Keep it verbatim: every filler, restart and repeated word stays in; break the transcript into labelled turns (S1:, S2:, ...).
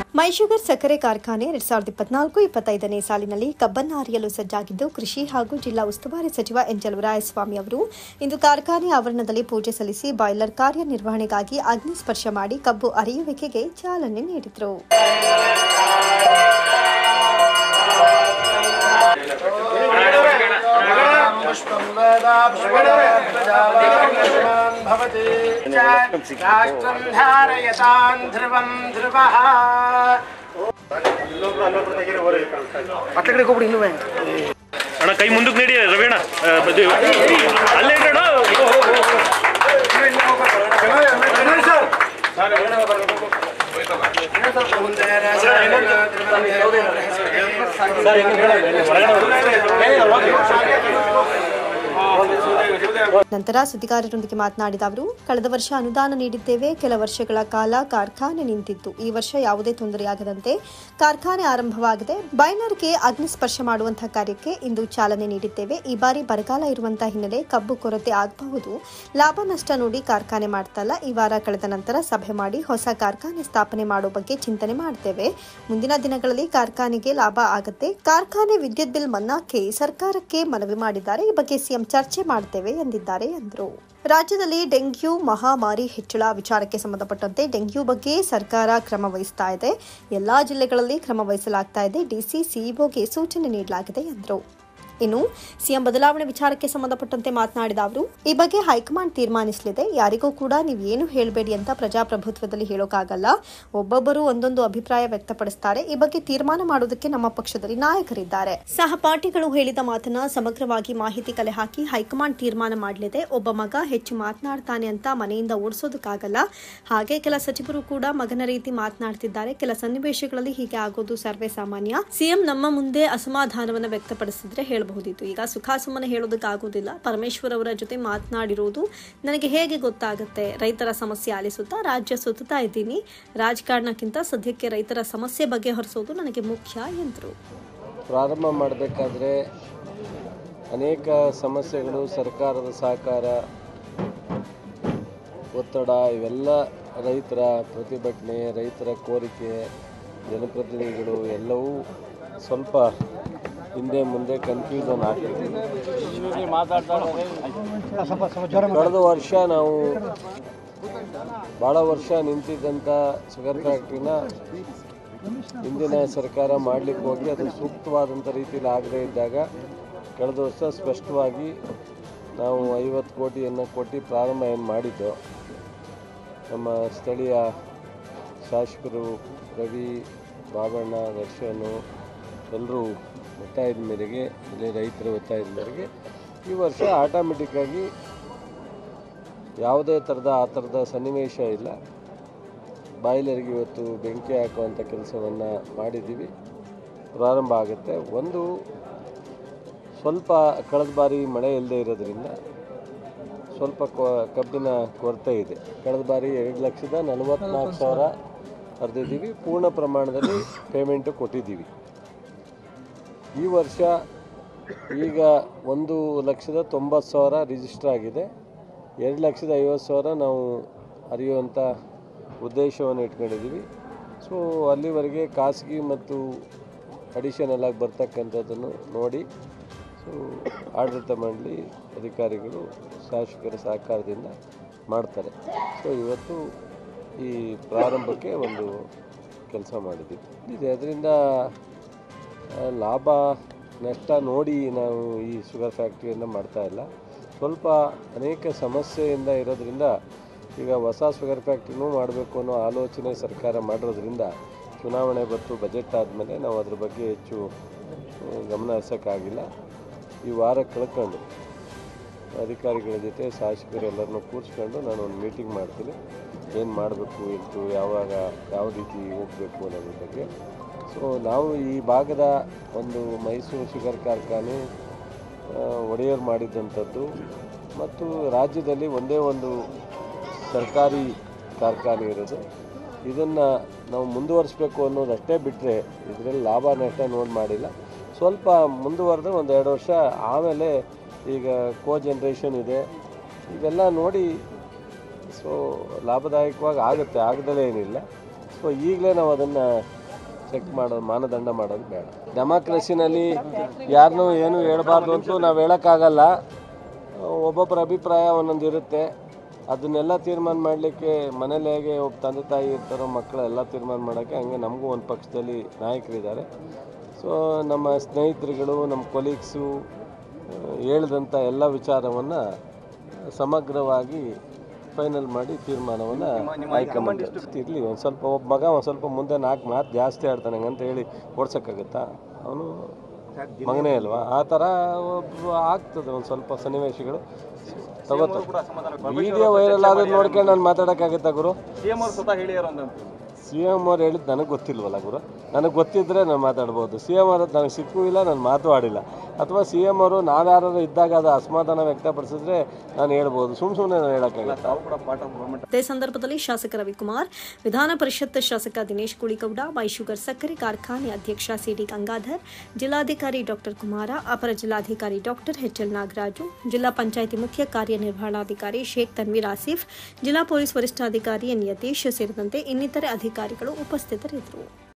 S1: ಮೈಶುಗರ್ ಸಕ್ಕರೆ ಕಾರ್ಖಾನೆ ಎರಡ್ ಸಾವಿರದ ಇಪ್ಪತ್ನಾಲ್ಕು ಇಪ್ಪತ್ತೈದನೇ ಸಾಲಿನಲ್ಲಿ ಕಬ್ಬನ್ನು ಅರಿಯಲು ಸಜ್ಜಾಗಿದ್ದು ಕೃಷಿ ಹಾಗೂ ಜಿಲ್ಲಾ ಉಸ್ತುವಾರಿ ಸಚಿವ ಎನ್ ಚಲುವರಾಯಸ್ವಾಮಿ ಅವರು ಇಂದು ಕಾರ್ಖಾನೆ ಆವರಣದಲ್ಲಿ ಪೂಜೆ ಸಲ್ಲಿಸಿ ಬಾಯ್ಲರ್ ಕಾರ್ಯನಿರ್ವಹಣೆಗಾಗಿ ಅಗ್ನಿ ಸ್ಪರ್ಶ ಮಾಡಿ ಕಬ್ಬು ಅರಿಯುವಿಕೆಗೆ ಚಾಲನೆ ನೀಡಿದರು.
S2: ಅಣ್ಣ ಕೈ ಮುಂದಕ್ಕೆ ನೀಡಿ ರವಿಯಣ್ಣ ಅಲ್ಲೇ
S1: ನಂತರ ಸುದ್ದಿಗಾರರೊಂದಿಗೆ ಮಾತನಾಡಿದ ಅವರು, ಕಳೆದ ವರ್ಷ ಅನುದಾನ ನೀಡಿದ್ದೇವೆ. ಕೆಲ ವರ್ಷಗಳ ಕಾಲ ಕಾರ್ಖಾನೆ ನಿಂತಿತ್ತು. ಈ ವರ್ಷ ಯಾವುದೇ ತೊಂದರೆಯಾಗದಂತೆ ಕಾರ್ಖಾನೆ ಆರಂಭವಾಗಿದೆ. ಬಾಯ್ಲರ್ಗೆ ಅಗ್ನಿ ಸ್ಪರ್ಶ ಮಾಡುವಂತಹ ಕಾರ್ಯಕ್ಕೆ ಇಂದು ಚಾಲನೆ ನೀಡಿದ್ದೇವೆ. ಈ ಬಾರಿ ಬರಗಾಲ ಇರುವಂತಹ ಹಿನ್ನೆಲೆ ಕಬ್ಬು ಕೊರತೆ ಆಗಬಹುದು. ಲಾಭ ನಷ್ಟ ನೋಡಿ ಕಾರ್ಖಾನೆ ಮಾಡ್ತಲ್ಲ. ಈ ವಾರ ಕಳೆದ ನಂತರ ಸಭೆ ಮಾಡಿ ಹೊಸ ಕಾರ್ಖಾನೆ ಸ್ಥಾಪನೆ ಮಾಡೋ ಬಗ್ಗೆ ಚಿಂತನೆ ಮಾಡ್ತೇವೆ. ಮುಂದಿನ ದಿನಗಳಲ್ಲಿ ಕಾರ್ಖಾನೆಗೆ ಲಾಭ ಆಗುತ್ತೆ. ಕಾರ್ಖಾನೆ ವಿದ್ಯುತ್ ಬಿಲ್ ಮನ್ನಾಕ್ಕೆ ಸರ್ಕಾರಕ್ಕೆ ಮನವಿ ಮಾಡಿದ್ದಾರೆ. ಈ ಬಗ್ಗೆ ಸಿಎಂ ಚರ್ಚೆ ಮಾಡ್ತೇವೆ ಎಂದಿದ್ದಾರೆ ಎಂದರು. ರಾಜ್ಯದಲ್ಲಿ ಡೆಂಗ್ಯೂ ಮಹಾಮಾರಿ ಹೆಚ್ಚಳ ವಿಚಾರಕ್ಕೆ ಸಂಬಂಧಪಟ್ಟಂತೆ ಡೆಂಗ್ಯೂ ಬಗ್ಗೆ ಸರ್ಕಾರ ಕ್ರಮ ವಹಿಸ್ತಾ ಇದೆ. ಎಲ್ಲಾ ಜಿಲ್ಲೆಗಳಲ್ಲಿ ಕ್ರಮ ವಹಿಸಲಾಗ್ತಾ ಇದೆ. ಡಿಸಿ ಸಿಇಒಗೆ ಸೂಚನೆ ನೀಡಲಾಗಿದೆ ಎಂದರು. ಇನ್ನು ಸಿಎಂ ಬದಲಾವಣೆ ವಿಚಾರಕ್ಕೆ ಸಂಬಂಧಪಟ್ಟಂತೆ ಮಾತನಾಡಿದ ಅವರು, ಈ ಬಗ್ಗೆ ಹೈಕಮಾಂಡ್ ತೀರ್ಮಾನಿಸಲಿದೆ. ಯಾರಿಗೂ ಕೂಡ ನೀವು ಏನು ಹೇಳಬೇಡಿ ಅಂತ ಪ್ರಜಾಪ್ರಭುತ್ವದಲ್ಲಿ ಹೇಳೋಕ್ಕಾಗಲ್ಲ. ಒಬ್ಬೊಬ್ಬರು ಒಂದೊಂದು ಅಭಿಪ್ರಾಯ ವ್ಯಕ್ತಪಡಿಸ್ತಾರೆ. ಈ ಬಗ್ಗೆ ತೀರ್ಮಾನ ಮಾಡೋದಕ್ಕೆ ನಮ್ಮ ಪಕ್ಷದಲ್ಲಿ ನಾಯಕರಿದ್ದಾರೆ. ಸಹಪಾಠಿಗಳು ಹೇಳಿದ ಮಾತನ್ನ ಸಮಗ್ರವಾಗಿ ಮಾಹಿತಿ ಕಲೆ ಹಾಕಿ ಹೈಕಮಾಂಡ್ ತೀರ್ಮಾನ ಮಾಡಲಿದೆ. ಒಬ್ಬ ಮಗ ಹೆಚ್ಚು ಮಾತನಾಡ್ತಾನೆ ಅಂತ ಮನೆಯಿಂದ ಓಡಿಸೋದಕ್ಕಾಗಲ್ಲ. ಹಾಗೆ ಕೆಲ ಸಚಿವರು ಕೂಡ ಮಗನ ರೀತಿ ಮಾತನಾಡ್ತಿದ್ದಾರೆ. ಕೆಲ ಸನ್ನಿವೇಶಗಳಲ್ಲಿ ಹೀಗೆ ಆಗೋದು ಸರ್ವೇ ಸಾಮಾನ್ಯ. ಸಿಎಂ ನಮ್ಮ ಮುಂದೆ ಅಸಮಾಧಾನವನ್ನು ವ್ಯಕ್ತಪಡಿಸಿದ್ರೆ ಹೇಳ ಬಹುದಿತ್ತು. ಈಗ ಸುಖಾಸುಮ್ಮನೆ ಹೇಳೋದಕ್ಕಾಗೋದಿಲ್ಲ. ಪರಮೇಶ್ವರ್ ಅವರ ಜೊತೆ ಮಾತನಾಡಿರೋದು ನನಗೆ ಹೇಗೆ ಗೊತ್ತಾಗುತ್ತೆ? ರೈತರ ಸಮಸ್ಯೆ ಆಲಿಸುತ್ತಾ ರಾಜ್ಯ ಸುತ್ತಾ ಇದ್ದೀನಿ. ರಾಜಕಾರಣಕ್ಕಿಂತ ಸದ್ಯಕ್ಕೆ ರೈತರ ಸಮಸ್ಯೆ ಬಗೆಹರಿಸೋದು ನನಗೆ ಮುಖ್ಯ ಎಂದರು.
S3: ಪ್ರಾರಂಭ ಮಾಡಬೇಕಾದ್ರೆ ಅನೇಕ ಸಮಸ್ಯೆಗಳು, ಸರ್ಕಾರದ ಸಹಕಾರ, ಒತ್ತಡ, ಇವೆಲ್ಲ ರೈತರ ಪ್ರತಿಭಟನೆ, ರೈತರ ಕೋರಿಕೆ, ಜನಪ್ರತಿನಿಧಿಗಳು ಎಲ್ಲವೂ ಸ್ವಲ್ಪ ಹಿಂದೆ ಮುಂದೆ ಕನ್ಫ್ಯೂಷನ್ ಆಗ್ತಿದೆ. ಕಳೆದ ವರ್ಷ ನಾವು ಭಾಳ ವರ್ಷ ನಿಂತಿದ್ದಂಥ ಶುಗರ್ ಫ್ಯಾಕ್ಟ್ರಿನ ಹಿಂದಿನ ಸರ್ಕಾರ ಮಾಡಲಿಕ್ಕೆ ಹೋಗಿ ಅದು ಸೂಕ್ತವಾದಂಥ ರೀತಿಯಲ್ಲಿ ಆಗದೇ ಇದ್ದಾಗ ಕಳೆದ ವರ್ಷ ಸ್ಪಷ್ಟವಾಗಿ ನಾವು ಐವತ್ತು ಕೋಟಿಯನ್ನು ಕೊಟ್ಟು ಪ್ರಾರಂಭ ಏನು ಮಾಡಿದ್ದೋ, ನಮ್ಮ ಸ್ಥಳೀಯ ಶಾಸಕರು ರವಿ, ಬಾಬಣ್ಣ, ದರ್ಶನು ಎಲ್ಲರೂ ಒತ್ತಾಯದ ಮೇರೆಗೆ, ಇಲ್ಲಿ ರೈತರ ಒತ್ತಾಯದ ಮೇರೆಗೆ ಈ ವರ್ಷ ಆಟೋಮೆಟಿಕ್ಕಾಗಿ ಯಾವುದೇ ಥರದ ಆ ಥರದ ಸನ್ನಿವೇಶ ಇಲ್ಲ. ಬಾಯ್ಲರ್ಗೆ ಇವತ್ತು ಬೆಂಕಿ ಹಾಕುವಂಥ ಕೆಲಸವನ್ನು ಮಾಡಿದ್ದೀವಿ. ಪ್ರಾರಂಭ ಆಗುತ್ತೆ. ಒಂದು ಸ್ವಲ್ಪ ಕಳೆದ ಬಾರಿ ಮಳೆ ಇಲ್ಲದೆ ಇರೋದ್ರಿಂದ ಸ್ವಲ್ಪ ಕಬ್ಬಿನ ಕೊರತೆ ಇದೆ. ಕಳೆದ ಬಾರಿ ಎರಡು ಲಕ್ಷದ ನಲವತ್ತ್ನಾಲ್ಕು ಸಾವಿರ ಹರಿದಿದ್ದೀವಿ. ಪೂರ್ಣ ಪ್ರಮಾಣದಲ್ಲಿ ಪೇಮೆಂಟು ಕೊಟ್ಟಿದ್ದೀವಿ. ಈ ವರ್ಷ ಈಗ ಒಂದು ಲಕ್ಷದ ತೊಂಬತ್ತು ಸಾವಿರ ರಿಜಿಸ್ಟರ್ ಆಗಿದೆ. ಎರಡು ಲಕ್ಷದ ಐವತ್ತು ಸಾವಿರ ನಾವು ಅರಿಯುವಂಥ ಉದ್ದೇಶವನ್ನು ಇಟ್ಕೊಂಡಿದ್ದೀವಿ. ಸೊ ಅಲ್ಲಿವರೆಗೆ ಖಾಸಗಿ ಮತ್ತು ಅಡಿಷನಲ್ ಆಗಿ ಬರ್ತಕ್ಕಂಥದ್ದನ್ನು ನೋಡಿ ಸೊ ಆಡಳಿತ ಮಂಡಳಿ ಅಧಿಕಾರಿಗಳು ಶಾಸಕರ ಸಹಕಾರದಿಂದ ಮಾಡ್ತಾರೆ. ಸೊ ಇವತ್ತು ಈ ಪ್ರಾರಂಭಕ್ಕೆ ಒಂದು ಕೆಲಸ ಮಾಡಿದ್ದೀವಿ ಇದೆ. ಅದರಿಂದ ಲಾಭ ನಷ್ಟ ನೋಡಿ ನಾವು ಈ ಶುಗರ್ ಫ್ಯಾಕ್ಟ್ರಿಯನ್ನು ಮಾಡ್ತಾಯಿಲ್ಲ. ಸ್ವಲ್ಪ ಅನೇಕ ಸಮಸ್ಯೆಯಿಂದ ಇರೋದ್ರಿಂದ ಈಗ ಹೊಸ ಶುಗರ್ ಫ್ಯಾಕ್ಟ್ರಿನೂ ಮಾಡಬೇಕು ಅನ್ನೋ ಆಲೋಚನೆ ಸರ್ಕಾರ ಮಾಡಿರೋದ್ರಿಂದ ಚುನಾವಣೆ ಬತ್ತು, ಬಜೆಟ್ ಆದಮೇಲೆ ನಾವು ಅದ್ರ ಬಗ್ಗೆ ಹೆಚ್ಚು ಗಮನ ಹರಿಸೋಕ್ಕಾಗಿಲ್ಲ. ಈ ವಾರ ಕಳ್ಕೊಂಡು ಅಧಿಕಾರಿಗಳ ಜೊತೆ ಶಾಸಕರೆಲ್ಲರನ್ನೂ ಕೂರಿಸ್ಕೊಂಡು ನಾನು ಒಂದು ಮೀಟಿಂಗ್ ಮಾಡ್ತೀನಿ. ಏನು ಮಾಡಬೇಕು, ಇತ್ತು ಯಾವಾಗ ಯಾವ ರೀತಿ ಹೋಗಬೇಕು ಅನ್ನೋದ್ರ ಬಗ್ಗೆ. ಸೊ ನಾವು ಈ ಭಾಗದ ಒಂದು ಮೈಸೂರು ಶುಗರ್ ಕಾರ್ಖಾನೆ ಒಡೆಯರ್ ಮಾಡಿದ್ದಂಥದ್ದು ಮತ್ತು ರಾಜ್ಯದಲ್ಲಿ ಒಂದೇ ಒಂದು ಸರ್ಕಾರಿ ಕಾರ್ಖಾನೆ ಇರೋದು. ಇದನ್ನು ನಾವು ಮುಂದುವರಿಸಬೇಕು ಅನ್ನೋದಷ್ಟೇ ಬಿಟ್ಟರೆ ಇದರಲ್ಲಿ ಲಾಭ ನಷ್ಟ ನೋಡಿ ಮಾಡಿಲ್ಲ. ಸ್ವಲ್ಪ ಮುಂದುವರೆದ್ರೆ ಒಂದು ಎರಡು ವರ್ಷ ಆಮೇಲೆ ಈಗ ಕೋ ಜನ್ರೇಷನ್ ಇದೆ, ಇವೆಲ್ಲ ನೋಡಿ ಸೊ ಲಾಭದಾಯಕವಾಗಿ ಆಗುತ್ತೆ, ಆಗದಲ್ಲೇ ಏನಿಲ್ಲ. ಸೊ ಈಗಲೇ ನಾವು ಅದನ್ನು ಚೆಕ್ ಮಾಡೋದು ಮಾನದಂಡ ಮಾಡೋದು ಬೇಡ. ಡೆಮಾಕ್ರಸಿನಲ್ಲಿ ಯಾರನ್ನೂ ಏನು ಹೇಳಬಾರ್ದು ಅಂತೂ ನಾವು ಹೇಳೋಕ್ಕಾಗಲ್ಲ. ಒಬ್ಬೊಬ್ಬರ ಅಭಿಪ್ರಾಯ ಒಂದೊಂದು ಇರುತ್ತೆ. ಅದನ್ನೆಲ್ಲ ತೀರ್ಮಾನ ಮಾಡಲಿಕ್ಕೆ ಮನೇಲಿ ಹೇಗೆ ಒಬ್ಬ ತಂದೆ ತಾಯಿ ಇರ್ತಾರೋ ಮಕ್ಕಳೆಲ್ಲ ತೀರ್ಮಾನ ಮಾಡೋಕ್ಕೆ, ಹಂಗೆ ನಮಗೂ ಒಂದು ಪಕ್ಷದಲ್ಲಿ ನಾಯಕರಿದ್ದಾರೆ. ಸೊ ನಮ್ಮ ಸ್ನೇಹಿತರುಗಳು, ನಮ್ಮ ಕೊಲೀಗ್ಸು ಹೇಳಿದಂಥ ಎಲ್ಲ ವಿಚಾರವನ್ನು ಸಮಗ್ರವಾಗಿ ಫೈನಲ್ ಮಾಡಿ ತೀರ್ಮಾನವನ್ನು ಹೈಕಮಾಂಡ್ ಇರಲಿ. ಒಂದು ಸ್ವಲ್ಪ ಒಬ್ಬ ಮಗ ಒಂದು ಸ್ವಲ್ಪ ಮುಂದೆ ನಾಲ್ಕು ಮಾತು ಜಾಸ್ತಿ ಆಡ್ತಾನೆ ಅಂತ ಹೇಳಿ ಓಡ್ಸೋಕ್ಕಾಗತ್ತಾ? ಅವನು ಮಗನೇ ಅಲ್ವಾ? ಆ ಥರ ಒಬ್ಬ ಆಗ್ತದೆ ಒಂದು ಸ್ವಲ್ಪ ಸನ್ನಿವೇಶಗಳು ತಗೋತ. ವಿಡಿಯೋ ವೈರಲ್ ಆಗೋದು ನೋಡ್ಕೊಂಡು ನಾನು ಮಾತಾಡೋಕ್ಕಾಗತ್ತಾ ಗುರು? ಸಿ ಎಮ್ ಅವ್ರು ಹೇಳಿದ್ದು ನನಗೆ ಗೊತ್ತಿಲ್ವಲ್ಲ ಗುರು. ನನಗೆ ಗೊತ್ತಿದ್ದರೆ ನಾನು ಮಾತಾಡ್ಬೋದು. ಸಿ ಎಮ್ ಅವ್ರದ್ದು ನನಗೆ ಸಿಕ್ಕೂ ಇಲ್ಲ, ನಾನು ಮಾತು ಆಡಿಲ್ಲ. ಅಥವಾ ಸಿ ಎಮ್ ಅವರು ನಾವ್ಯಾರು ಇದ್ದಾಗ ಅದು ಅಸಮಾಧಾನ ವ್ಯಕ್ತಪಡಿಸಿದ್ರೆ ನಾನು ಹೇಳ್ಬೋದು, ಸುಮ್ಮ ಸುಮ್ಮನೆ ನಾನು ಹೇಳೋಕ್ಕಾಗತ್ತೆ.
S1: ಇದೇ ಸಂದರ್ಭದಲ್ಲಿ ಶಾಸಕ ರವಿಕುಮಾರ್, ವಿಧಾನ ಪರಿಷತ್ ಶಾಸಕ ದಿನೇಶ್ ಗುಳಿಗೌಡ, ಮೈಶುಗರ್ ಸಕ್ಕರೆ ಕಾರ್ಖಾನೆ ಅಧ್ಯಕ್ಷ ಸಿಡಿ ಗಂಗಾಧರ್, ಜಿಲ್ಲಾಧಿಕಾರಿ ಡಾಕ್ಟರ್ ಕುಮಾರ, ಅಪರ ಜಿಲ್ಲಾಧಿಕಾರಿ ಡಾಕ್ಟರ್ ಎಚ್ ಎಲ್ ನಾಗರಾಜು, ಜಿಲ್ಲಾ ಪಂಚಾಯಿತಿ ಮುಖ್ಯ ಕಾರ್ಯನಿರ್ವಹಣಾಧಿಕಾರಿ ಶೇಖ್ ತನ್ವೀರ್ ಆಸಿಫ್, ಜಿಲ್ಲಾ ಪೊಲೀಸ್ ವರಿಷ್ಠಾಧಿಕಾರಿ ಎನ್ ಯತೀಶ್ ಸೇರಿದಂತೆ ಇನ್ನಿತರೆ ಅಧಿಕಾರಿಗಳು ಉಪಸ್ಥಿತರಿದ್ದರು.